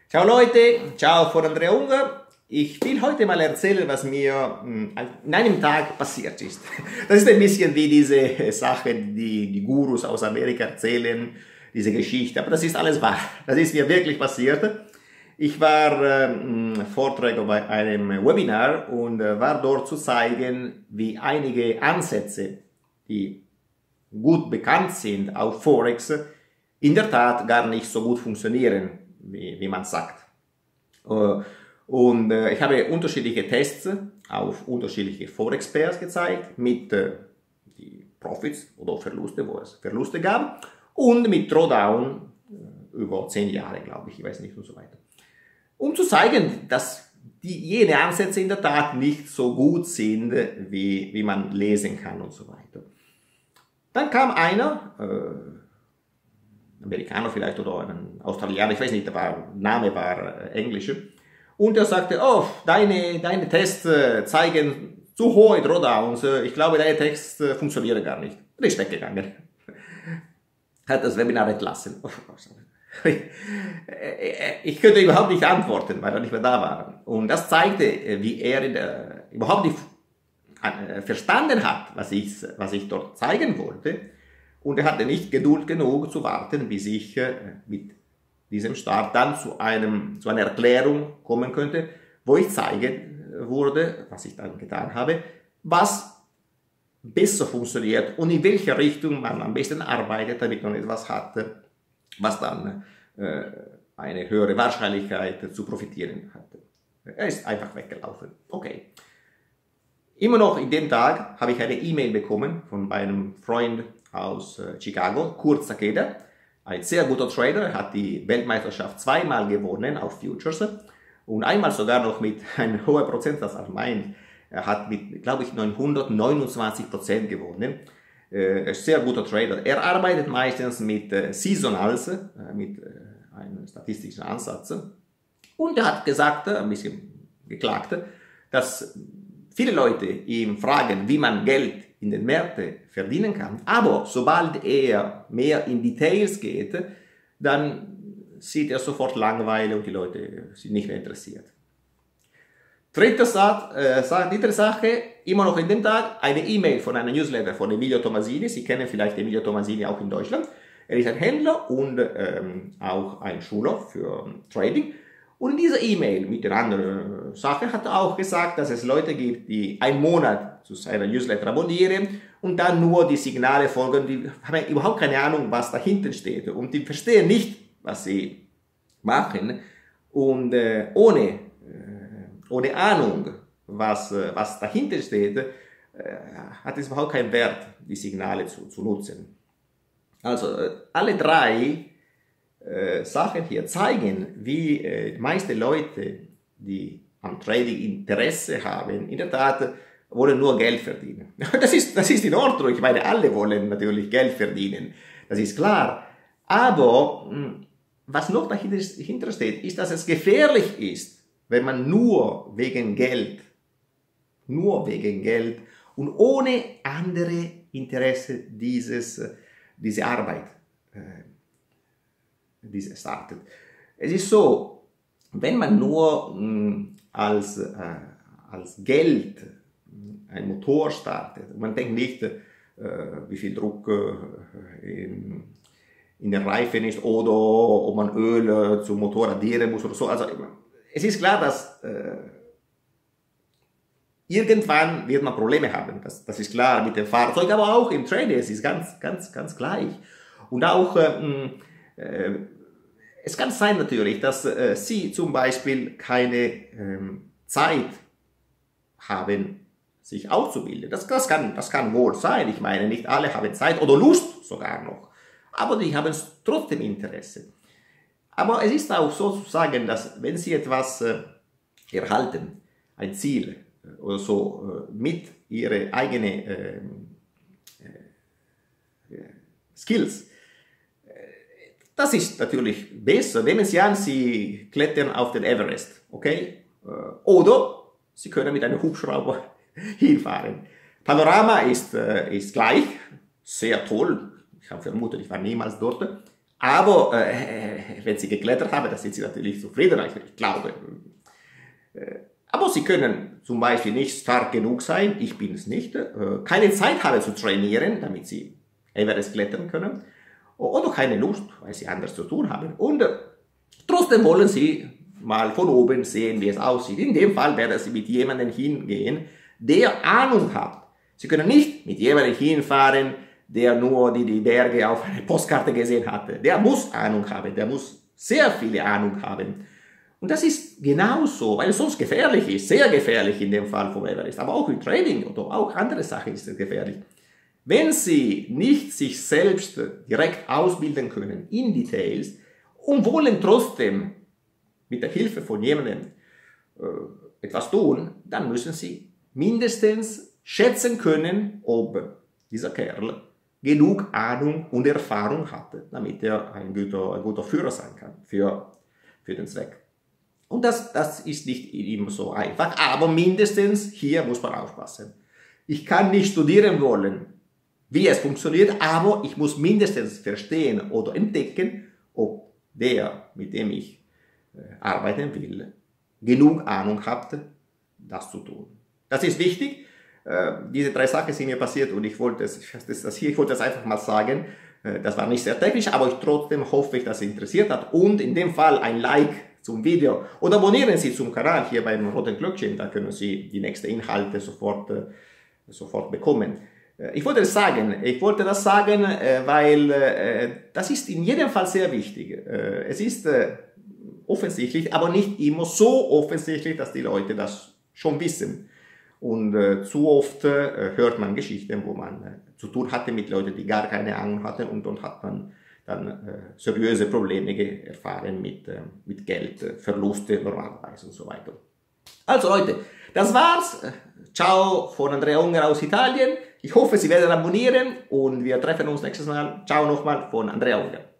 Ciao Leute, ciao von Andrea Unger. Ich will heute mal erzählen, was mir in einem Tag passiert ist. Das ist ein bisschen wie diese Sache, die die Gurus aus Amerika erzählen, diese Geschichte. Aber das ist alles wahr. Das ist mir wirklich passiert. Ich war Vorträger bei einem Webinar und war dort zu zeigen, wie einige Ansätze, die gut bekannt sind auf Forex, in der Tat gar nicht so gut funktionieren, wie man sagt. Und ich habe unterschiedliche Tests auf unterschiedliche Forex-Pairs gezeigt, mit die Profits oder Verluste, wo es Verluste gab, und mit Drawdown über 10 Jahre, glaube ich weiß nicht und so weiter. Um zu zeigen, dass jene Ansätze in der Tat nicht so gut sind, wie man lesen kann und so weiter. Dann kam einer, Amerikaner vielleicht oder ein Australier, ich weiß nicht, der Name war Englisch, und er sagte, oh, deine Tests zeigen zu hohe Drawdowns, ich glaube, deine Tests funktionieren gar nicht. Und ist weggegangen. Hat das Webinar entlassen. Ich könnte überhaupt nicht antworten, weil er nicht mehr da war. Und das zeigte, wie er überhaupt nicht verstanden hat, was ich dort zeigen wollte. Und er hatte nicht Geduld genug zu warten, bis ich mit diesem Start dann zu einer Erklärung kommen könnte, wo ich zeigen würde, was ich dann getan habe, was besser funktioniert und in welche Richtung man am besten arbeitet, damit man etwas hat, was dann eine höhere Wahrscheinlichkeit zu profitieren hatte. Er ist einfach weggelaufen. Okay. Immer noch in dem Tag habe ich eine E-Mail bekommen von einem Freund aus Chicago, Kurt Sakeda, ein sehr guter Trader. Er hat die Weltmeisterschaft zweimal gewonnen auf Futures und einmal sogar noch mit einem hohen Prozentsatz als mein. Er hat mit, glaube ich, 929% gewonnen. Er ist ein sehr guter Trader. Er arbeitet meistens mit Seasonals, mit einem statistischen Ansatz. Und er hat gesagt, ein bisschen geklagt, dass viele Leute ihn fragen, wie man Geld in den Märkten verdienen kann. Aber sobald er mehr in Details geht, dann sieht er sofort Langeweile und die Leute sind nicht mehr interessiert. Dritte Sache, immer noch in dem Tag, eine E-Mail von einem Newsletter von Emilio Tomasini. Sie kennen vielleicht Emilio Tomasini auch in Deutschland. Er ist ein Händler und auch ein Schüler für Trading. Und in dieser E-Mail mit den anderen Sachen hat er auch gesagt, dass es Leute gibt, die einen Monat zu seiner Newsletter abonnieren und dann nur die Signale folgen, die haben überhaupt keine Ahnung, was dahinter steht und die verstehen nicht, was sie machen und ohne Ahnung, was dahinter steht, hat es überhaupt keinen Wert, die Signale zu nutzen. Also alle drei Sachen hier zeigen, wie die meisten Leute, die am Trading Interesse haben, in der Tat wollen nur Geld verdienen. Das ist in Ordnung, ich meine, alle wollen natürlich Geld verdienen, das ist klar. Aber was noch dahinter steht, ist, dass es gefährlich ist, wenn man nur wegen Geld und ohne andere Interesse diese Arbeit startet. Es ist so, wenn man nur als Geld ein Motor startet, man denkt nicht, wie viel Druck in den Reifen ist oder ob man Öl zum Motor addieren muss oder so. Also es ist klar, dass irgendwann wird man Probleme haben. Das ist klar mit dem Fahrzeug, aber auch im Trading. Es ist ganz gleich. Und auch es kann sein natürlich, dass Sie zum Beispiel keine Zeit haben, sich auszubilden. Das kann wohl sein. Ich meine, nicht alle haben Zeit oder Lust sogar noch. Aber die haben trotzdem Interesse. Aber es ist auch so zu sagen, dass wenn Sie etwas erhalten, ein Ziel oder so, mit Ihren eigenen Skills, das ist natürlich besser. Nehmen Sie an, Sie klettern auf den Everest, okay? Oder Sie können mit einem Hubschrauber hinfahren. Panorama ist gleich, sehr toll. Ich habe vermutet, ich war niemals dort. Aber wenn sie geklettert haben, dann sind sie natürlich zufrieden, ich glaube. Aber sie können zum Beispiel nicht stark genug sein, ich bin es nicht, keine Zeit haben zu trainieren, damit sie Everest klettern können, oder keine Lust, weil sie anders zu tun haben. Und trotzdem wollen sie mal von oben sehen, wie es aussieht. In dem Fall werden sie mit jemandem hingehen, der Ahnung hat. Sie können nicht mit jemandem hinfahren, der nur die Berge auf einer Postkarte gesehen hatte. Der muss Ahnung haben, der muss sehr viele Ahnung haben. Und das ist genauso, weil es sonst gefährlich ist, sehr gefährlich in dem Fall vom Everest, aber auch im Training oder auch andere Sachen ist es gefährlich. Wenn Sie nicht sich selbst direkt ausbilden können in Details und wollen trotzdem mit der Hilfe von jemandem etwas tun, dann müssen Sie mindestens schätzen können, ob dieser Kerl genug Ahnung und Erfahrung hatte, damit er ein guter Führer sein kann für den Zweck. Und das ist nicht immer so einfach, aber mindestens hier muss man aufpassen. Ich kann nicht studieren wollen, wie es funktioniert, aber ich muss mindestens verstehen oder entdecken, ob der, mit dem ich arbeiten will, genug Ahnung hat, das zu tun. Das ist wichtig. Diese 3 Sachen sind mir passiert und ich wollte das einfach mal sagen. Das war nicht sehr technisch, aber trotzdem hoffe ich, dass es interessiert hat. Und in dem Fall ein Like zum Video. Und abonnieren Sie zum Kanal hier beim roten Glöckchen, da können Sie die nächsten Inhalte sofort bekommen. Ich wollte das sagen, weil das ist in jedem Fall sehr wichtig. Es ist offensichtlich, aber nicht immer so offensichtlich, dass die Leute das schon wissen. Und zu oft hört man Geschichten, wo man zu tun hatte mit Leuten, die gar keine Ahnung hatten, und dort hat man dann seriöse Probleme erfahren mit Geld, Verluste normalerweise und so weiter. Also Leute, das war's. Ciao von Andrea Unger aus Italien. Ich hoffe, Sie werden abonnieren und wir treffen uns nächstes Mal. Ciao nochmal von Andrea Unger.